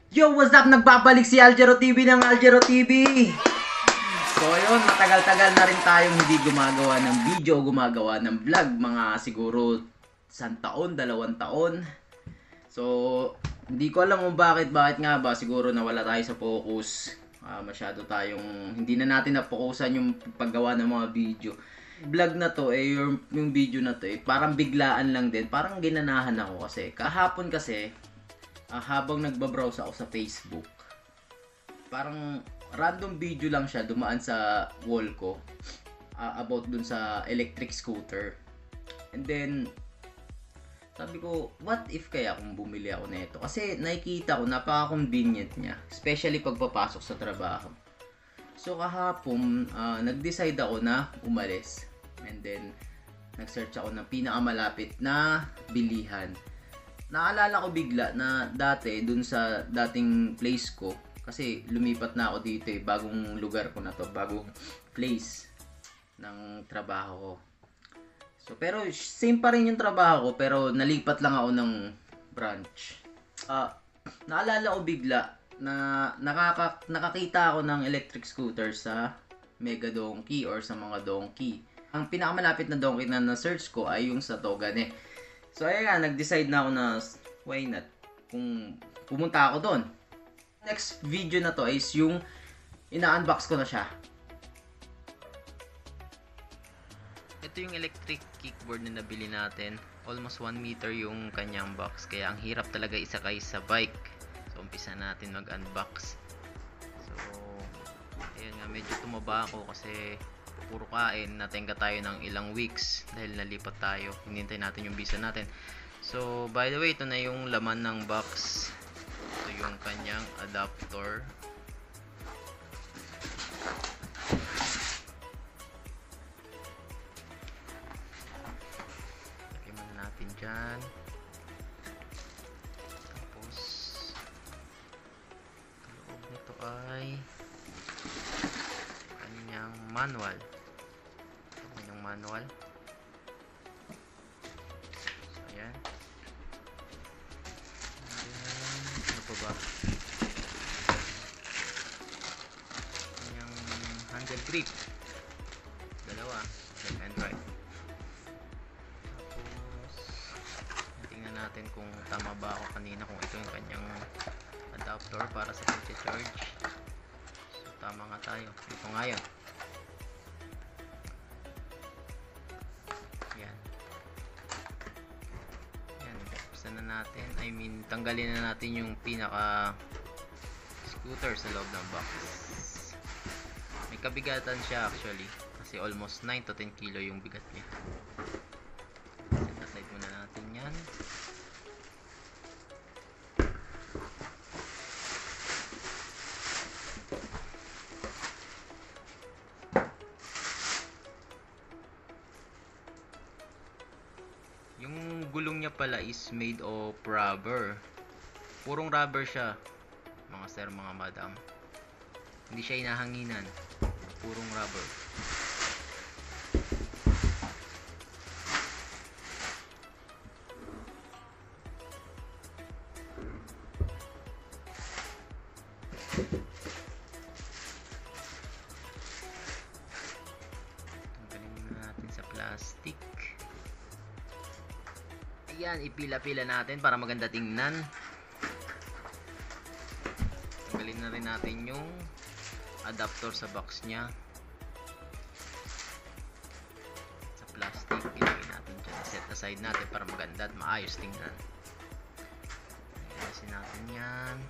Yo, what's up? Nagbabalik si Aljero TV ng Aljero TV. So yun, matagal-tagal na rin tayong hindi gumagawa ng video, gumagawa ng vlog. Mga siguro 1 taon, 2 taon. So, hindi ko alam kung bakit nga ba. Siguro nawala tayo sa focus. Masyado tayong, hindi na natin napokusan yung paggawa ng mga video. Vlog na to, yung video na to, parang biglaan lang din. Parang ginanahan ako kasi. Kahapon kasi, habang nagbabrowse ako sa Facebook, parang random video lang siya dumaan sa wall ko, about dun sa electric scooter. And then sabi ko, what if kaya kung bumili ako nito? Kasi nakikita ko napaka-convenient niya, especially pag papasok sa trabaho. So kahapon, nag-decide ako na umalis. And then nag-search ako ng pinakamalapit na bilihan. Naalala ko bigla na dati dun sa dating place ko, kasi lumipat na ako dito bagong lugar ko na to, bagong place ng trabaho ko. So pero same pa rin yung trabaho ko, pero nalipat lang ako ng branch. Naalala ko bigla na nakakita ako ng electric scooter sa Mega Donkey or sa mga donkey. Ang pinakamalapit na donkey na na-search ko ay yung sa Togane. So ayan, nag-decide na ako na why not kung pumunta ako doon. Next video na to is yung ina-unbox ko na siya. Ito yung electric kickboard na nabili natin. Almost 1 meter yung kanyang box, kaya ang hirap talaga isakay sa bike. So umpisa natin mag-unbox. So ayan nga, medyo tumaba ako kasi puro kain. Natenga tayo ng ilang weeks dahil nalipat tayo. Hinintay natin yung visa natin. So by the way, ito na yung laman ng box. Ito yung kanyang adapter. Lagyan muna natin dyan. Tapos loob nito ay kanyang manual. Manual. So ayan. And then, ano pa ba? Yung handle grip. Dalawa. Left and right. Tapos, tingnan natin kung tama ba ako kanina, kung ito yung kanyang adapter para sa pag-charge. So tama nga tayo. Ito nga yun. Na natin, tanggalin na natin yung pinaka scooter sa loob ng box. May kabigatan siya actually, kasi almost 9 to 10 kilo yung bigat niya. Set aside muna natin yan. Yung gulong niya pala is made of rubber. Purong rubber siya, mga sir, mga madam. Hindi siya inahanginan. Purong rubber. Tanggalin muna natin sa plastic. Yan, ipila-pila natin para maganda tingnan. Tanggalin na rin natin yung adapter sa box nya. Sa plastic, ilagay natin dyan. Set aside natin para maganda at maayos tingnan. Ilasin natin yan.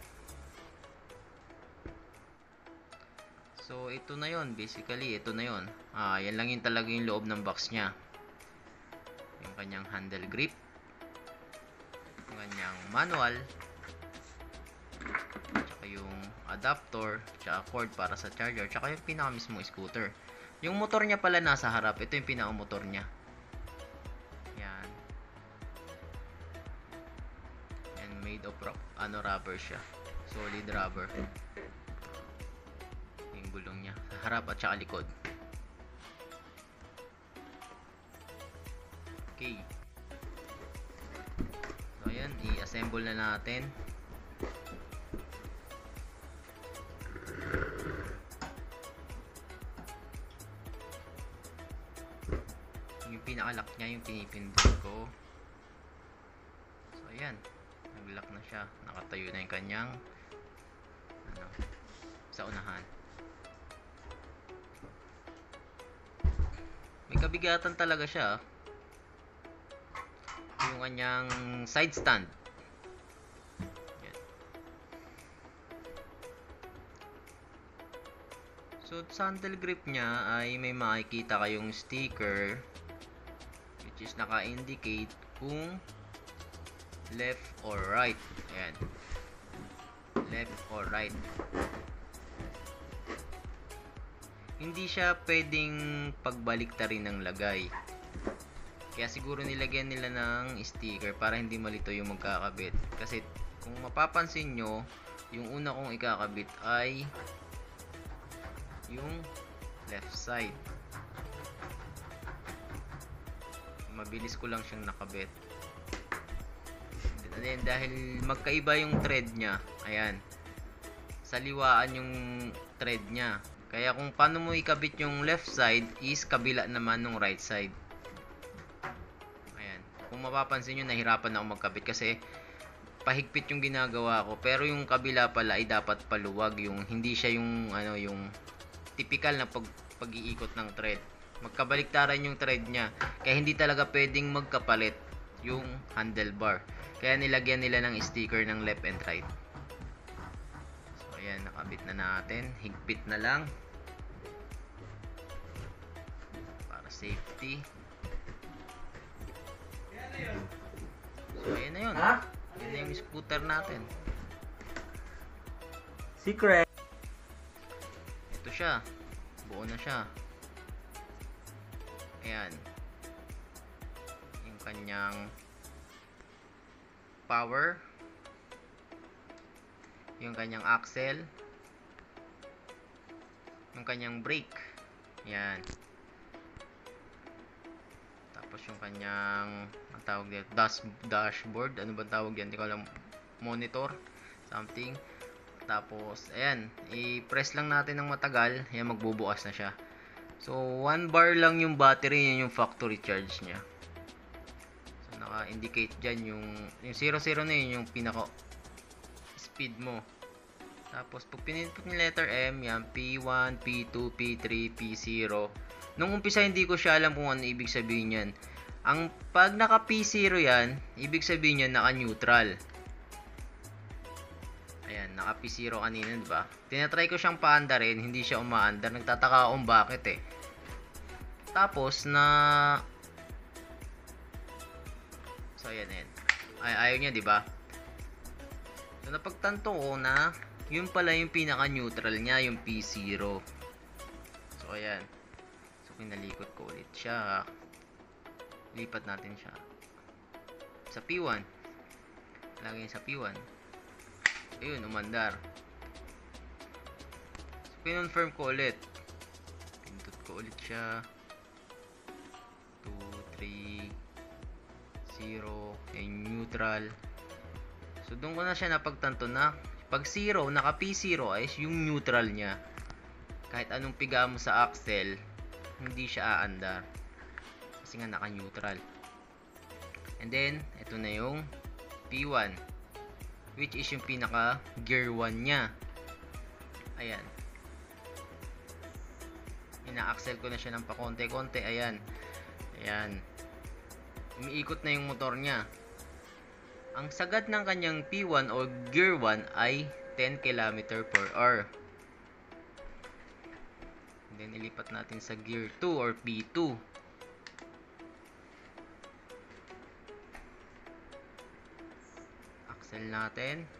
So ito na yon, basically ito na yon. Yan lang yung talaga yung loob ng box nya. Yung kanyang handle grip, kanyang manual, tsaka yung adapter, tsaka cord para sa charger, tsaka yung pinaka mismo scooter. Yung motor niya pala nasa harap. Ito yung pinaka motor niya. Yan. And made of rubber siya. Solid rubber. Yung gulong niya sa harap at tsaka likod. Okay. So ayan, i-assemble na natin. pinaka-lock niya yung pinipindot ko. So ayan, nag-lock na siya. Nakatayo na yung kanyang sa unahan. May kabigatan talaga siya. Yung kanyang side stand. So, sa handle grip niya ay may makikita kayong sticker which is naka-indicate kung left or right. Ayan. Left or right. Hindi siya pwedeng pagbaliktarin ng lagay. Kaya siguro nilagyan nila ng sticker para hindi malito yung magkakabit. Kasi kung mapapansin nyo, yung una kong ikakabit ay yung left side. Mabilis ko lang siyang nakabit. And then, dahil magkaiba yung thread niya, ayan, saliwaan yung thread niya. Kaya kung paano mo ikabit yung left side is kabila naman ng right side. Ayan. Kung mapapansin nyo, nahirapan ako magkabit kasi pahigpit yung ginagawa ko. Pero yung kabila pala ay dapat paluwag. Yung hindi siya yung yung typical na pag-iikot ng thread. Magkabaliktaran yung thread niya. Kaya hindi talaga pwedeng magkapalit yung handlebar. Kaya nilagyan nila ng sticker ng left and right. So ayan, nakabit na natin. Higpit na lang. Para safety. So ayan na yun. Yan na yung scooter natin. Secret. Ito siya. Buo na siya. Ayan. Yung kanyang power. Yung kanyang axle. Yung kanyang brake. Ayan. Tapos yung kanyang ang tawag dito, dashboard. Ano ba tawag yan? Hindi ko alam. Monitor. Something. Tapos, ayan, i-press lang natin ng matagal, ayan, magbubukas na siya. So, 1 bar lang yung battery, yun yung factory charge niya. So, naka-indicate dyan yung 00 na yun, yung pinaka speed mo. Tapos, pag pininput yung letter M, yan, P1, P2, P3, P0. Nung umpisa, hindi ko siya alam kung ano ibig sabihin yan. Pag naka P0 yan, ibig sabihin yan, naka-neutral. Ayan, naka P0 kanina, diba? Tinatry ko siyang paandarin, hindi siya umaandar. Nagtataka akong bakit eh. Tapos, so, ayan, ayan. Ayaw niya, diba? So, napagtanto ko na, yun pala yung pinaka-neutral niya, yung P0. So, ayan. So, pinalikot ko ulit siya. Lipat natin siya sa P1. Lagay sa P1. Ayun, umandar. So, pinonfirm ko ulit. Pindot ko ulit siya. 2, 3, 0. Ayun, neutral. So, doon ko na siya napagtanto na pag 0, naka P0 ay yung neutral niya. Kahit anong piga mo sa axle, hindi siya aandar. Kasi nga naka-neutral. And then, ito na yung P1. Which is yung pinaka gear 1 niya. Ayan. Ina-axle ko na siya ng pakonte-konte. Ayan. Ayan. Umiikot na yung motor niya. Ang sagad ng kanyang P1 o gear 1 ay 10 km/h. And then ilipat natin sa gear 2 or P2. Axle natin.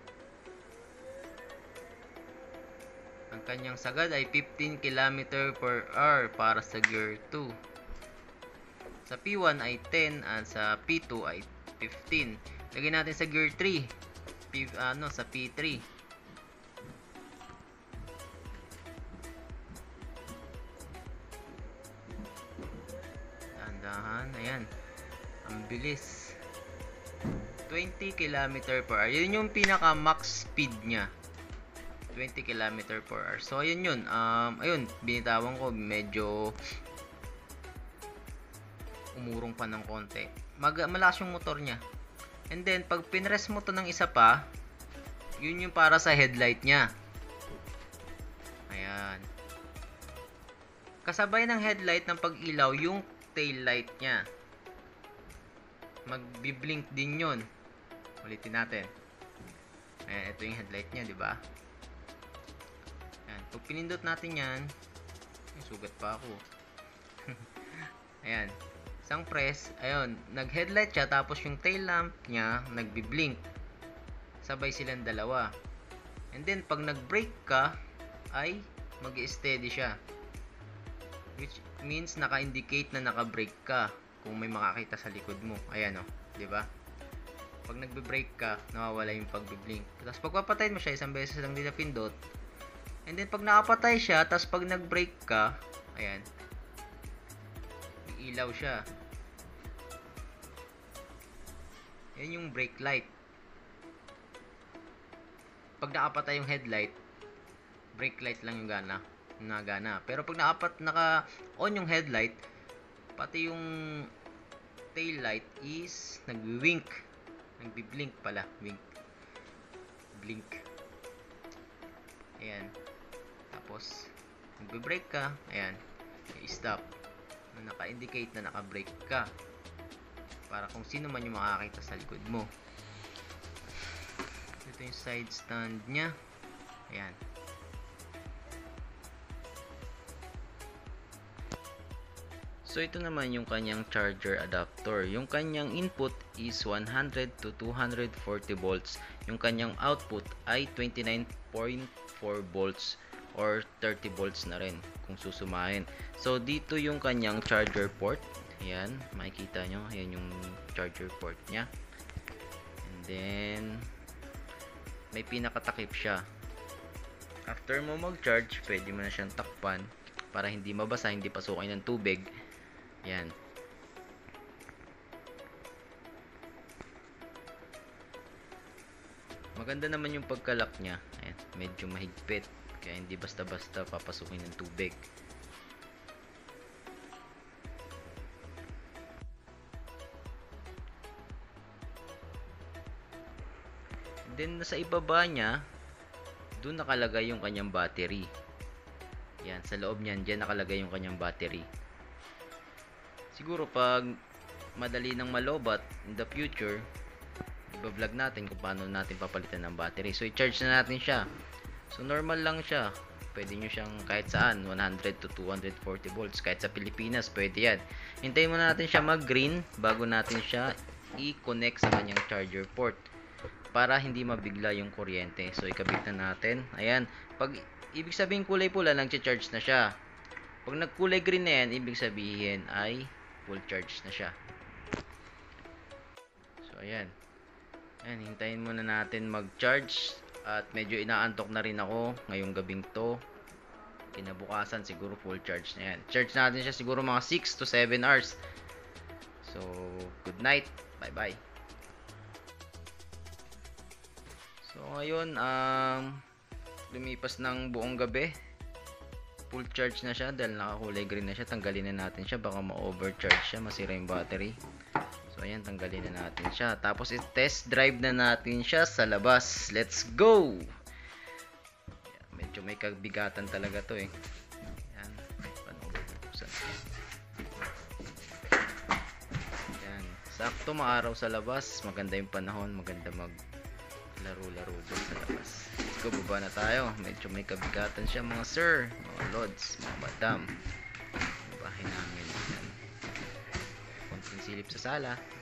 Ang kanyang sagad ay 15 km/h para sa gear 2. Sa P1 ay 10 at sa P2 ay 15. Lagyan natin sa gear 3. Sa P3. Dahan-dahan. Ayan. Ang bilis. 20 km/h. Yun yung pinaka max speed niya. 20 km/h. So, ayun yun. Ayun, binitawan ko. Medyo umurong pa ng konti, malakas yung motor niya. And then, pag pinress mo to ng isa pa, yun yung para sa headlight niya. Ayan. Kasabay ng headlight ng pag-ilaw, yung tail light niya. Magbi-blink din yun. Ulitin natin. Ayan, ito yung headlight niya, di ba? Ayan, pag pinindot natin yan, sugat pa ako. Ayan. Isang press, ayun, nag-headlight siya, tapos yung tail lamp niya, nagbi-blink. Sabay silang dalawa. And then, pag nag-brake ka, ay mag-steady siya. Which means, naka-indicate na naka-brake ka kung may makakita sa likod mo. Ayan o, di ba? Pag nagbe-brake ka, nawawala yung pag-blink. Tapos, pag papatayin mo siya, isang beses lang din napindot. And then, pag nakapatay siya, tapos pag nag-brake ka, ayan, ilaw siya. Yan yung brake light. Pag nakapatay yung headlight, brake light lang yung nagana. Pero pag naka-on yung headlight, pati yung tail light is nagwi-wink. Nagbi-blink pala. Wink. Blink. Ayan. Tapos, nagbe-brake ka. Ayan. I-stop. Naka-indicate na naka-brake ka para kung sino man yung makakita sa likod mo. Ito yung side stand nya. Ayan. So ito naman yung kanyang charger adapter. Yung kanyang input is 100 to 240 volts. Yung kanyang output ay 29.4 volts or 30 volts na rin kung susumahin. So dito yung kanyang charger port. Ayan, makikita nyo. Ayan yung charger port nya. And then may pinakatakip siya. After mo mag-charge, pwede mo na siyang takpan para hindi mabasa, hindi pasukin ng tubig. Ayan. Maganda naman yung pagkalak nya. Ayan, medyo mahigpit. Kaya hindi basta-basta papasukin ng tubig. Then nasa ibaba niya, doon nakalagay yung kanyang battery. Yan, sa loob niyan, diyan nakalagay yung kanyang battery. Siguro pag madali nang malobat in the future, i-vlog natin kung paano natin papalitan ng battery. So i-charge na natin siya. So normal lang siya. Pwede nyo siyang kahit saan, 100 to 240 volts. Kahit sa Pilipinas, pwede yan. Hintayin muna natin siya mag-green bago natin siya i-connect sa kanyang charger port para hindi mabigla yung kuryente. So ikabit na natin. Ayan. Pag ibig sabihin kulay pula, nag-charge na siya. Pag nagkulay green na yan, ibig sabihin ay full charge na siya. So ayan. Ayan, hintayin muna natin mag-charge. At medyo inaantok na rin ako ngayong gabing to. Kinabukasan siguro full charge na yan. Charge natin siya siguro mga 6 to 7 hours. So, good night. Bye bye. So, ngayon, lumipas ng buong gabi. Full charge na siya dahil nakakulay green na siya. Tanggalin na natin siya. Baka ma-overcharge siya. Masira yung battery. So, ayan, tanggalin na natin siya. Tapos, i-test drive na natin siya sa labas. Let's go! Ayan, medyo may kabigatan talaga to eh. Ayan, ayan, sakto maaraw sa labas. Maganda yung panahon. Maganda mag-laro-laro dun sa labas. Let's go, baba na tayo. Medyo may kabigatan siya mga sir, mga lods, mga madam. Bahay namin. Ayan. Konting silip sa sala.